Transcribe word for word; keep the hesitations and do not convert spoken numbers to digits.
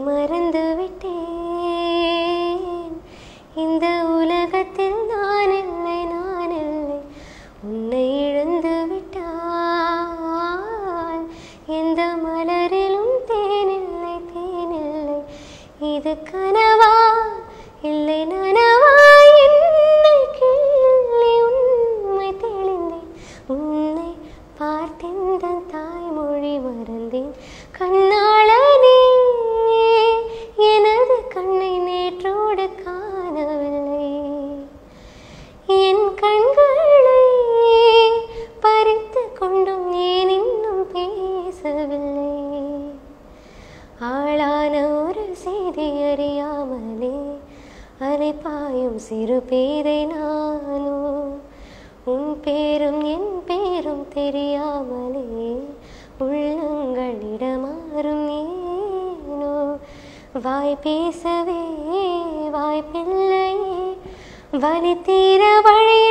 மறந்து விட்டேன். இந்த உலகத்தில் நான் இல்லை, நான் இல்லை. உன்னை இழந்து விட்டால் எந்த மலரிலும் தேனில்லை, தேனில்லை. இது கனவா இல்லை நனவா? என்னை கேள்வி, உண்மை தெளிந்தேன். உன்னை பார்த்தேன், தன் தாய்மொழி மறந்தேன். கண்ணாளனே, எனது கண்ணை நேற்றோடு காணவில்லை. என் கண்களை பறித்து கொண்டும் ஏன் இன்னும் பேசவில்லை? ஆளான ஒரு செய்தி அறியாமலே அலைபாயும் சிறு பேரை நானோ. உன் பேரும் என் பேரும் தெரியாமலே உள்ளங்களிடமாறும் ஏனோ. வாய் பேசவே வாய்ப்பில்லையே, வலி தீர வழி